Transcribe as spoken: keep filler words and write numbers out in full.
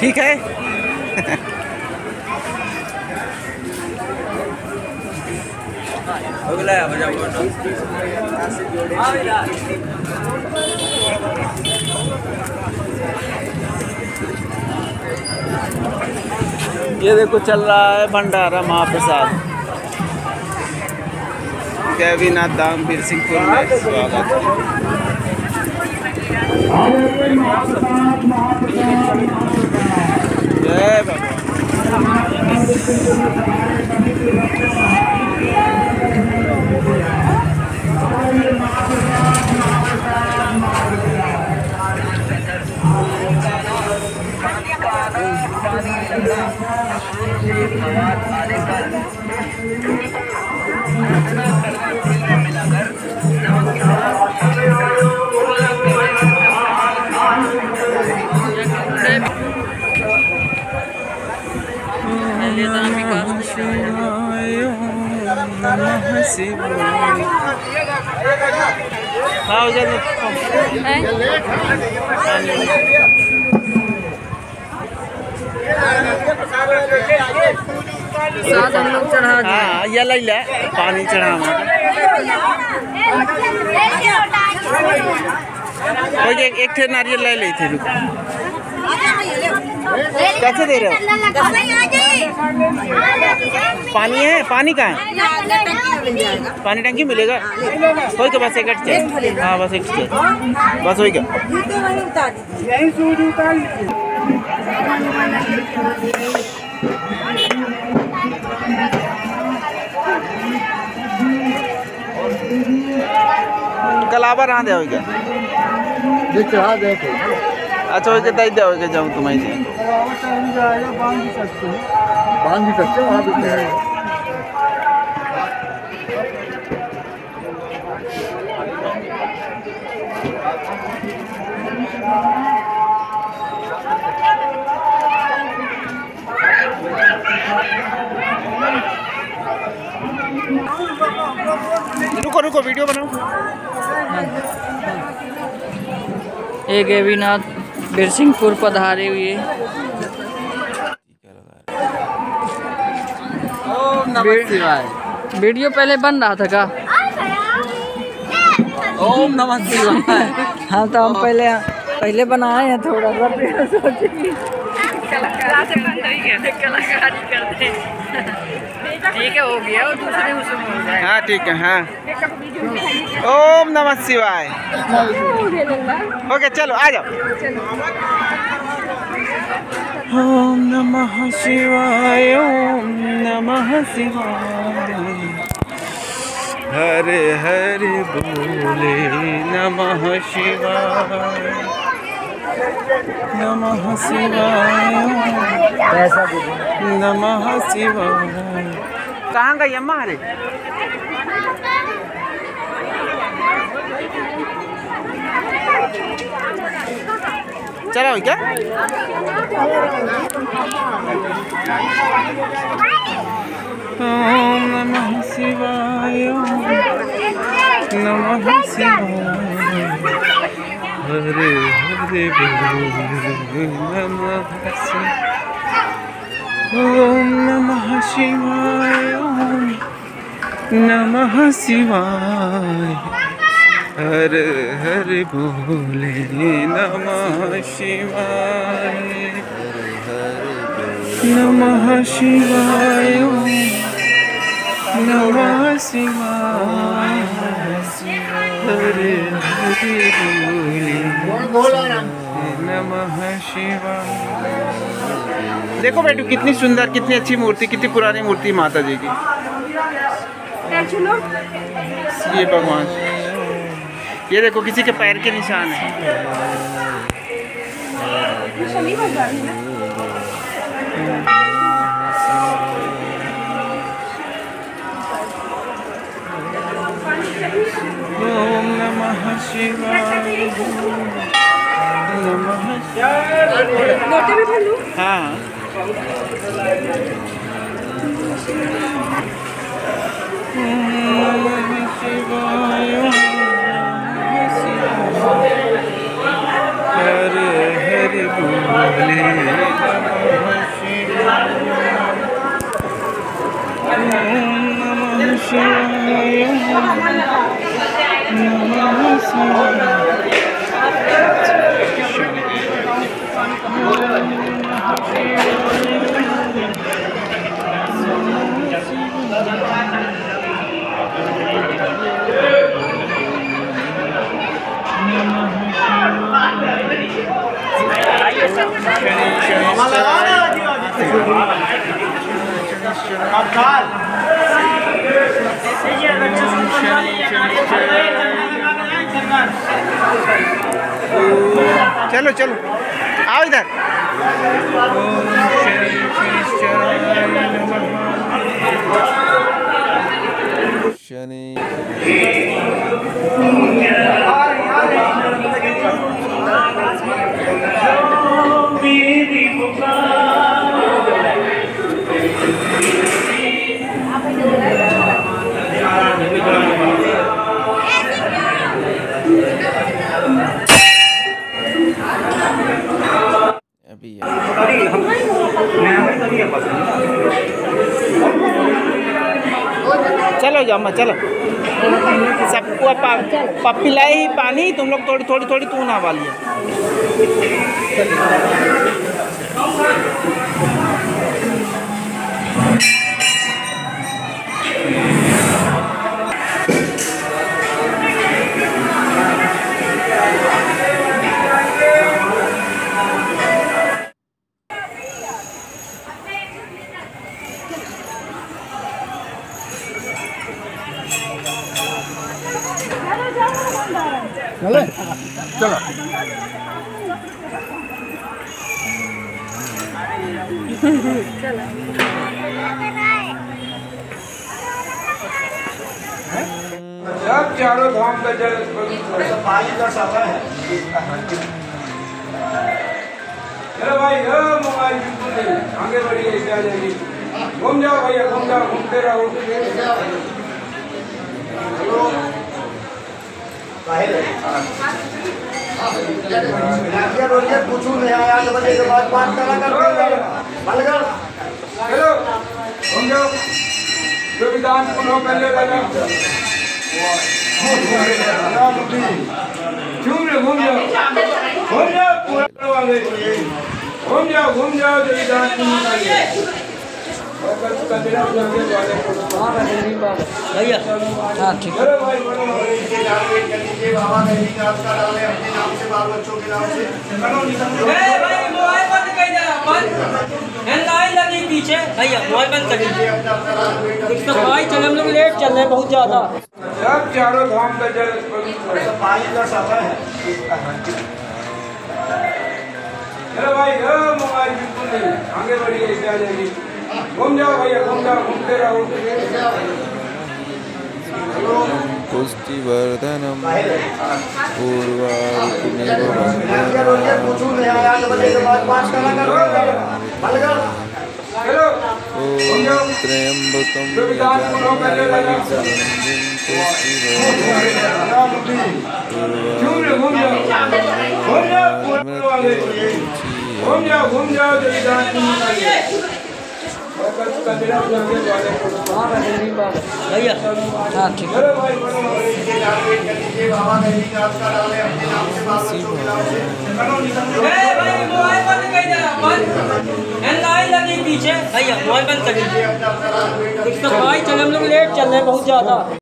ठीक है। ये देखो चल रहा है भंडारा महाप्रसाद। गैवीनाथ धाम बिरसिंहपुर में स्वागत। जय बाबा। हाँ साथ हम लोग चढ़ा दिए। हाँ ये ले ले पानी चढ़ा एक एक थे नारियल ले ले थे। कैसे दे रहे हो? पानी है? पानी कहाँ है? पानी टंकी मिलेगा? कोई का बस एक चाहिए। हाँ बस एक चाहिए बस वही का। कलावा रहा दे क्या? चढ़ा दे। अच्छा वही दे दे जाऊँ तुम्हें बांध भी सकते हो, बांध भी सकते हो वहाँ भी जाएगा। रुको रुको वीडियो बनाओ। ये गैवीनाथ बिरसिंहपुर पधारे हुए। ओम नमः शिवाय। वीडियो पहले बन रहा था का? ओम नमः शिवाय। हाँ तो हम पहले पहले बनाए हैं थोड़ा सा, सोचे कि कलाकारी करते हैं। ठीक है हो गया, और दूसरे उसमें हो जाएगा। हाँ ठीक है। हाँ ओम नमः शिवाय। ओके चलो आ जाओ। ओम नमः शिवाय ओम नमः शिवाय हरे हरे बोले नमः शिवाय नमः शिवाय नमः शिवाय। कहाँ गई अम्मा? हरे चलो क्या? ओम नमः शिवाय नमः शिवाय हरे हरे नमः शिवाय। ओम नमः शिवाय नमः शिवाय हरे हरे बोले नमः शिवाय नमः शिवाय नमः शिवाय हरे हरे बोले नमः शिवाय। देखो बेटू कितनी सुंदर, कितनी अच्छी मूर्ति, कितनी पुरानी मूर्ति माता जी की। ये भगवान, ये देखो किसी के पैर के निशान है। ओम नमः शिवाय नमः शिवाय। हाँ नमः शिवाय हरे हरे बोल चलो चलो आओ इधर। शनि अभी चलो जाओ मत चलो सबको पा पिलाई ही पानी तुम लोग थोड़ी थोड़ी थोड़ी तू ना वाली चले चलो सब चारों धाम का जल पानी का समय है। चलो भाई मोबाइल बिल्कुल नहीं आगे बढ़िए क्या जाएगी। घूम जाओ भैया घूम जाओ घूमते रहो। पूछू नहीं आया आठ बजे के बाद बात करा कर चलो घूम जाओ जो विधान सुनो पहले वाला घूम जाओ घूम जाओ घूम जाओ पूरा वाले घूम जाओ घूम जाओ जो विधान सुनो भैया हाँ ठीक है। पीछे भैया मोबाइल बंद कर दीजिए भाई चले हम लोग लेट चल रहे हैं बहुत ज़्यादा। सब चारों धाम का जल पानी का समय है। चलो भाई मोबाइल बिल्कुल नहीं आगे बढ़िए क्या जाएगी। घूम जाओ भैया घूम जाओ घूमते रहो। पुष्टिवर्धनम पूछू नहीं आया आठ बजे के बाद बात करा चलो ओम त्र्यंबकम यजामहे घूम जाओ घूम जाओ जो विधान भैया हाँ ठीक है। पीछे भैया मोबाइल बंद कर दीजिए भाई चले हम लोग लेट चल रहे हैं बहुत ज़्यादा।